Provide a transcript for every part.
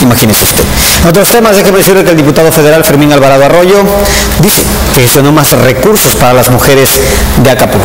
imagínese usted. En otros temas, déjeme decirle que el diputado federal Fermín Alvarado Arroyo dice que gestionó más recursos para las mujeres de Acapulco.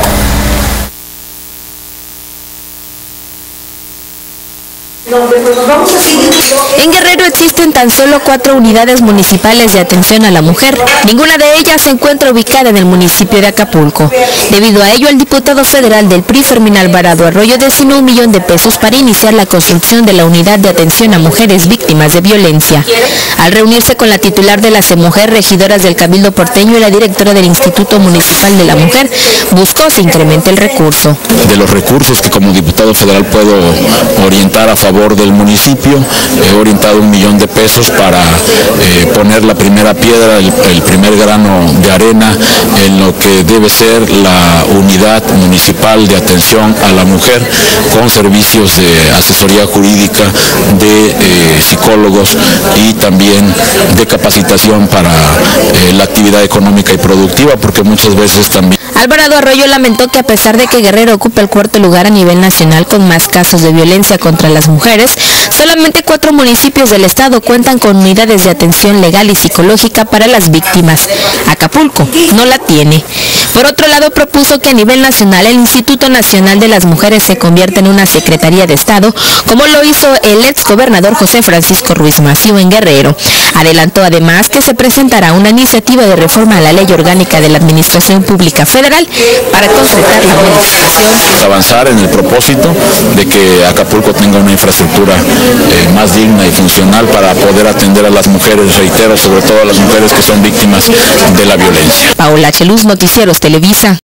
En Guerrero existen tan solo 4 unidades municipales de atención a la mujer. Ninguna de ellas se encuentra ubicada en el municipio de Acapulco. Debido a ello, el diputado federal del PRI, Fermín Alvarado Arroyo, destinó $1 millón para iniciar la construcción de la unidad de atención a mujeres víctimas de violencia. Al reunirse con la titular de la CEMUJER, regidoras del Cabildo porteño y la directora del Instituto Municipal de la Mujer, buscó se incremente el recurso. De los recursos que como diputado federal puedo orientar a favor del municipio, he orientado $1 millón para poner la primera piedra, el primer grano de arena en lo que debe ser la unidad municipal de atención a la mujer, con servicios de asesoría jurídica, de psicólogos y también de capacitación para la actividad económica y productiva, porque muchas veces también. Alvarado Arroyo lamentó que a pesar de que Guerrero ocupa el 4º lugar a nivel nacional con más casos de violencia contra las mujeres, solamente 4 municipios del estado cuentan con unidades de atención legal y psicológica para las víctimas. Acapulco no la tiene. Por otro lado, propuso que a nivel nacional el Instituto Nacional de las Mujeres se convierta en una Secretaría de Estado, como lo hizo el exgobernador José Francisco Ruiz Massieu en Guerrero. Adelantó además que se presentará una iniciativa de reforma a la Ley Orgánica de la Administración Pública Federal para concretar la modificación. Avanzar en el propósito de que Acapulco tenga una infraestructura más digna y funcional para poder atender a las mujeres, reitero, sobre todo a las mujeres que son víctimas de la violencia. Paola Cheluz, Noticieros Televisa.